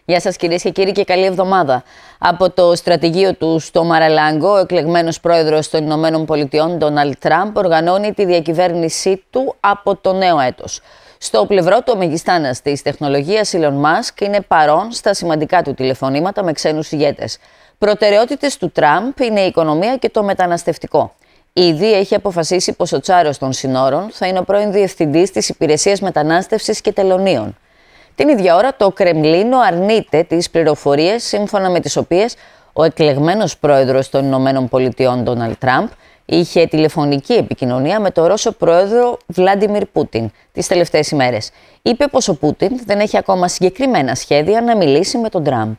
Γεια σας κυρίες και κύριοι και καλή εβδομάδα. Από το στρατηγείο του στο Μαραλάγκο, ο εκλεγμένος πρόεδρος των Ηνωμένων Πολιτειών, Ντόναλντ Τραμπ, οργανώνει τη διακυβέρνησή του από το νέο έτος. Στο πλευρό του, ο μεγιστάνας της τεχνολογίας, Elon Musk, είναι παρόν στα σημαντικά του τηλεφωνήματα με ξένους ηγέτες. Προτεραιότητες του Τραμπ είναι η οικονομία και το μεταναστευτικό. Ήδη έχει αποφασίσει πως ο τσάρος των συνόρων θα είναι ο πρώην διευθυντής της Υπηρεσίας Μετανάστευσης και Τελωνίων. Την ίδια ώρα, το Κρεμλίνο αρνείται τις πληροφορίες σύμφωνα με τις οποίες ο εκλεγμένος πρόεδρος των Ηνωμένων Πολιτειών, Ντόναλντ Τραμπ, είχε τηλεφωνική επικοινωνία με τον Ρώσο πρόεδρο Βλάντιμιρ Πούτιν τις τελευταίες ημέρες. Είπε πως ο Πούτιν δεν έχει ακόμα συγκεκριμένα σχέδια να μιλήσει με τον Τραμπ.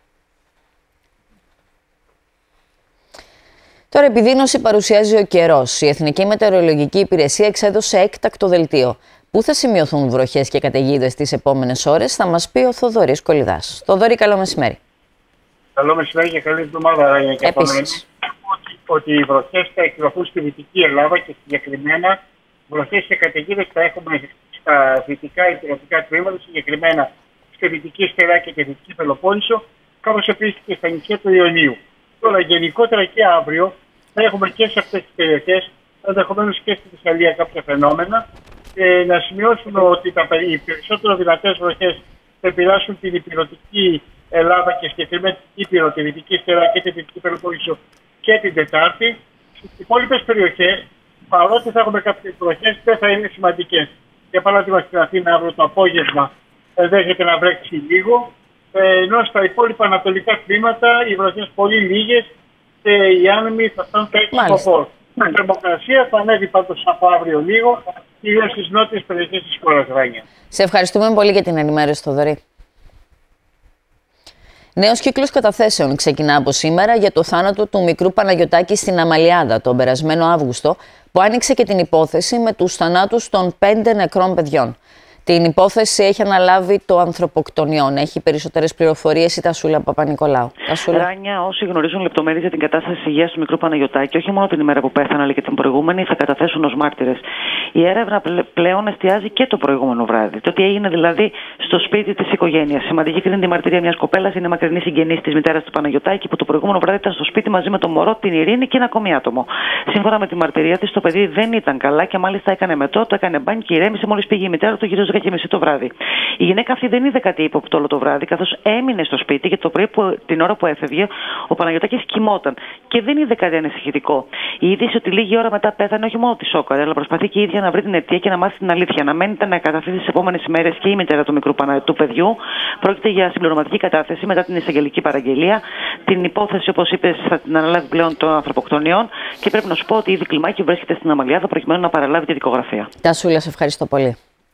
Τώρα, επιδείνωση παρουσιάζει ο καιρός. Η Εθνική Μετεωρολογική Υπηρεσία εξέδωσε έκτακτο δελτίο. Πού θα σημειωθούν βροχές και καταιγίδες τις επόμενες ώρες, θα μας πει ο Θοδωρής Κολιδάς. Θοδωρή, καλό μεσημέρι. Καλό μεσημέρι και καλή εβδομάδα, Ράγια. Επίσης, ότι οι βροχές θα εκδοθούν στη Δυτική Ελλάδα και συγκεκριμένα βροχές και καταιγίδες θα έχουμε στα δυτικά υπηρετικά τμήματα, συγκεκριμένα στη Δυτική Στερά και τη Δυτική Πελοπόννησο, καθώς επίσης και στα νησιά του Ιωνίου. Τώρα, γενικότερα και αύριο θα έχουμε και σε αυτές τις περιοχές, ενδεχομένως και στη Θεσσαλία, κάποια φαινόμενα. Να σημειώσουμε ότι οι περισσότερο δυνατές βροχές θα επηρεάσουν την υπηρετική Ελλάδα και συγκεκριμένα την Ήπειρο, τη Δυτική Στερά και τη Δυτική Πελοπόννησο και την Τετάρτη. Στις υπόλοιπες περιοχές, παρότι θα έχουμε κάποιες βροχές, δεν θα είναι σημαντικές. Για παράδειγμα, στην Αθήνα αύριο το απόγευμα ενδέχεται να βρέξει λίγο, ενώ στα υπόλοιπα ανατολικά τμήματα οι βροχές πολύ λίγες και οι άνεμοι θα φτάνουν τα 6 από. Η θερμοκρασία θα ανέβει πάντως από αύριο λίγο, κυρίως στις νότιες περιοχές της χώρας, Ράνια. Σε ευχαριστούμε πολύ για την ενημέρωση, Θοδωρή. Νέος κύκλος καταθέσεων ξεκινά από σήμερα για το θάνατο του μικρού Παναγιωτάκη στην Αμαλιάδα τον περασμένο Αύγουστο, που άνοιξε και την υπόθεση με τους θανάτους των 5 νεκρών παιδιών. Την υπόθεση έχει αναλάβει το ανθρωποκτονιόν. Έχει περισσότερες πληροφορίες η Τασούλα Παπα-Νικολάου. Ράνια, όσοι γνωρίζουν λεπτομέρειες για την κατάσταση υγείας του μικρού Παναγιωτάκη, όχι μόνο την ημέρα που πέθανε, αλλά και την προηγούμενη, θα καταθέσουν ως μάρτυρες. Η έρευνα πλέον εστιάζει και το προηγούμενο βράδυ. Το τι έγινε δηλαδή στο σπίτι της οικογένειας. Σημαντική κρίνει τη μαρτυρία μιας κοπέλας, είναι μακρινή συγγενής της μητέρας του Παναγιωτάκη, που το προηγούμενο βράδυ ήταν στο σπίτι μαζί με το μωρό, την Ειρήνη και ένα ακόμη άτομο. Σύμφωνα με τη μαρτυρία της, το παιδί δεν ήταν καλά και μάλιστα έκανε μετό, το έκανε μπάνι και ηρέμησε μόλις πήγε η μητέρα του γύρω στις 10:30 το βράδυ. Η γυναίκα αυτή δεν είδε κάτι ύποπτο όλο το βράδυ, καθώς έμεινε στο σπίτι και το πρωί, την ώρα που έφευγε, ο Παναγιωτάκης κοιμόταν και δεν είδε κάτι ανησυχητικό. Η είδηση ότι λίγη ώρα μετά πέθανε όχι μόνο τη σόκαρε, αλλά προσπαθεί και η ίδια να βρει την αιτία και να μάθει την αλήθεια. Να μένει να καταθέσει τις επόμενες ημέρες και η μητέρα του μικρού του παιδιού. Πρόκειται για συμπληρωματική κατάθεση μετά την εισαγγελική παραγγελία. Την υπόθεση, όπως είπες, θα την αναλάβει πλέον των ανθρωποκτονιών και πρέπει να σου πω ότι ήδη κλιμάκι βρίσκεται στην Αμαλιάδα προκειμένου να παραλάβει τη δικογραφία. Τασούλα, σε ευχαριστώ πολύ.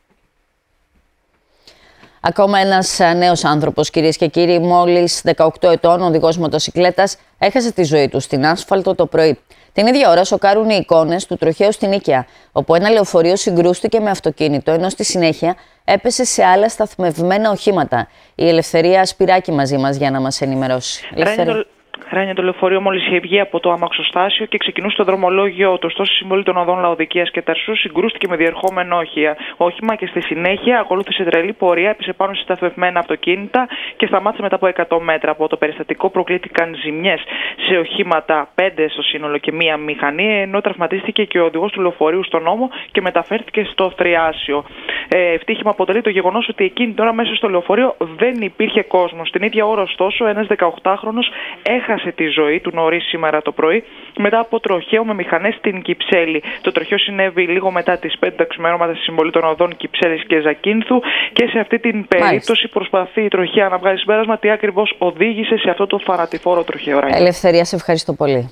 Ακόμα ένας νέος άνθρωπος, κυρίες και κύριοι, μόλις 18 ετών, οδηγός μοτοσικλέτας, έχασε τη ζωή του στην άσφαλτο το πρωί. Την ίδια ώρα σοκάρουν οι εικόνες του τροχαίου στην Νίκαια, όπου ένα λεωφορείο συγκρούστηκε με αυτοκίνητο, ενώ στη συνέχεια έπεσε σε άλλα σταθμευμένα οχήματα. Η Ελευθερία Σπυράκη μαζί μας για να μας ενημερώσει. Ράνια, το λεωφορείο μόλις είχε βγει από το αμαξοστάσιο και ξεκινούσε το δρομολόγιο του. Ωστόσο, η συμβολή των οδών Λαοδικίας και Ταρσού συγκρούστηκε με διερχόμενο όχημα και στη συνέχεια ακολούθησε τρελή πορεία, έπεσε πάνω σε σταθμευμένα αυτοκίνητα και σταμάτησε μετά από 100 μέτρα. Από το περιστατικό προκλήθηκαν ζημιές σε οχήματα, 5 στο σύνολο και μία μηχανή, ενώ τραυματίστηκε και ο οδηγός του λεωφορείου στον ώμο και μεταφέρθηκε στο Θριάσιο. Ευτύχημα αποτελεί το γεγονός ότι εκείνη τώρα μέσα στο λεωφορείο δεν υπήρχε κόσμος. Την ίδια ώρα, ωστόσο, ένας 18χρονος έχασε τη ζωή του νωρίς σήμερα το πρωί μετά από τροχαίο με μηχανές στην Κυψέλη. Το τροχαίο συνέβη λίγο μετά τις 5 τα ξημερώματα στη συμβολή των οδών Κυψέλης και Ζακίνθου και σε αυτή την περίπτωση προσπαθεί η τροχαία να βγάλει συμπέρασμα τι ακριβώς οδήγησε σε αυτό το θανατηφόρο τροχαίο. Ελευθερία, σε ευχαριστώ πολύ.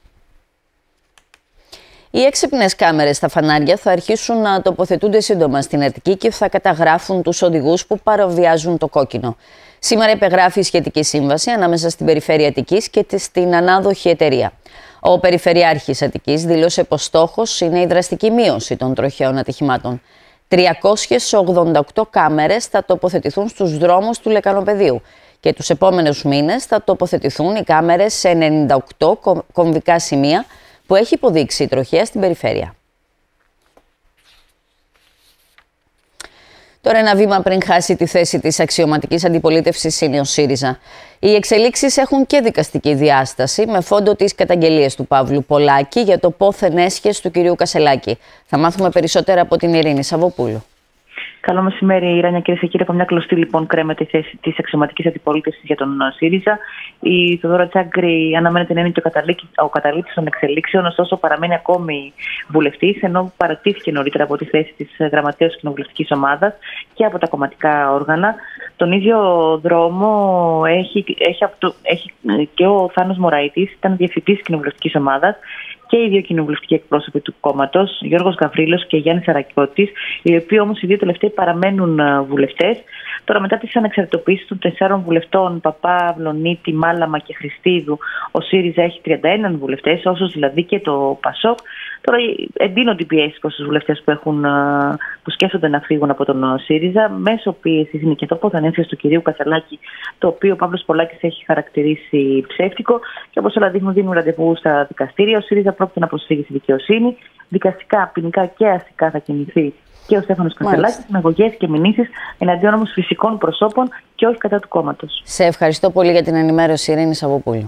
Οι έξυπνες κάμερες στα φανάρια θα αρχίσουν να τοποθετούνται σύντομα στην Αττική και θα καταγράφουν τους οδηγούς που παραβιάζουν το κόκκινο. Σήμερα υπεγράφει η σχετική σύμβαση ανάμεσα στην Περιφέρεια Αττικής και στην ανάδοχη εταιρεία. Ο Περιφερειάρχης Αττικής δήλωσε πως στόχος είναι η δραστική μείωση των τροχαίων ατυχημάτων. 388 κάμερες θα τοποθετηθούν στους δρόμους του Λεκανοπεδίου και τους επόμενους μήνες θα τοποθετηθούν οι κάμερες σε 98 κομβικά σημεία που έχει υποδείξει η τροχαία στην περιφέρεια. Τώρα ένα βήμα πριν χάσει τη θέση της αξιωματικής αντιπολίτευσης είναι ο ΣΥΡΙΖΑ. Οι εξελίξεις έχουν και δικαστική διάσταση, με φόντο τις καταγγελίες του Παύλου Πολάκη για το πόθεν έσχες του κυρίου Κασελάκη. Θα μάθουμε περισσότερα από την Ειρήνη Σαββοπούλου. Καλό μεσημέρι, Ράνια, κυρίες και κύριοι. Από μια κλωστή, λοιπόν, κρέμεται η θέση της αξιωματικής αντιπολίτευσης για τον ΣΥΡΙΖΑ. Η Θοδόρα Τσάγκρη αναμένεται να είναι και ο καταλήτης των εξελίξεων, ωστόσο παραμένει ακόμη βουλευτής, ενώ παρατήθηκε νωρίτερα από τη θέση της γραμματέως της κοινοβουλευτικής ομάδας και από τα κομματικά όργανα. Τον ίδιο δρόμο έχει και ο Θάνος Μωραΐτης, ήταν διευθυντής της κοινοβουλευτικής ομάδας, και οι δύο κοινοβουλευτικοί εκπρόσωποι του κόμματος, Γιώργος Γαβρίλος και Γιάννης Αρακιώτης, οι οποίοι όμως οι δύο τελευταίοι παραμένουν βουλευτές. Τώρα, μετά τις ανεξαρτητοποιήσεις των 4 βουλευτών, Παπά, Βλονίτη, Μάλαμα και Χριστίδου, ο ΣΥΡΙΖΑ έχει 31 βουλευτές, όσους δηλαδή και το ΠΑΣΟΚ. Τώρα εντείνονται οι πιέσεις προς τους βουλευτές που σκέφτονται να φύγουν από τον ΣΥΡΙΖΑ, μέσω πίεσης είναι και το πόθεν του κυρίου Κασελάκη, το οποίο ο Παύλος Πολάκης έχει χαρακτηρίσει ψεύτικο, και όπως όλα δίνουν ραντεβού στα δικαστήρια. Ο ΣΥΡΙΖΑ πρόκειται να προσφύγει στη δικαιοσύνη. Δικαστικά, ποινικά και αστικά θα κινηθεί και ο Στέφανος Κασελάκης, με αγωγές και μηνύσεις εναντίον όμως φυσικών προσώπων και όχι κατά του κόμματος. Σε ευχαριστώ πολύ για την ενημέρωση, Ειρήνη Σαββοπούλου.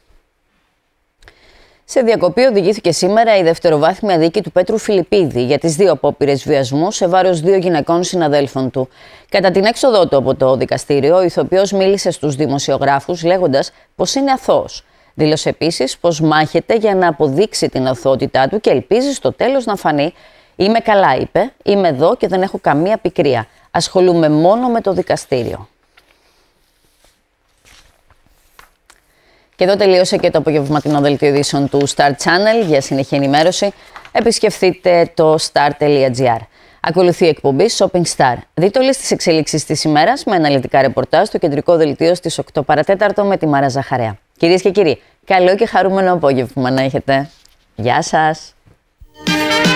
Σε διακοπή οδηγήθηκε σήμερα η δευτεροβάθμια δίκη του Πέτρου Φιλιππίδη για τις 2 απόπειρες βιασμού σε βάρος 2 γυναικών συναδέλφων του. Κατά την έξοδό του από το δικαστήριο, ο ηθοποιός μίλησε στους δημοσιογράφους λέγοντας πως είναι αθώος. Δήλωσε επίσης πως μάχεται για να αποδείξει την αθωότητά του και ελπίζει στο τέλος να φανεί «Είμαι καλά», είπε, «Είμαι εδώ και δεν έχω καμία πικρία. Ασχολούμαι μόνο με το δικαστήριο». Και εδώ τελείωσε και το απογευματινό δελτίο ειδήσεων του Star Channel. Για συνεχή ενημέρωση, επισκεφτείτε το star.gr. Ακολουθεί η εκπομπή Shopping Star. Δείτε όλες τις εξελίξεις της ημέρας με αναλυτικά ρεπορτάζ στο κεντρικό δελτίο στις 8 παρατέταρτο με τη Μάρα Ζαχαρέα. Κυρίες και κύριοι, καλό και χαρούμενο απόγευμα να έχετε. Γεια σας!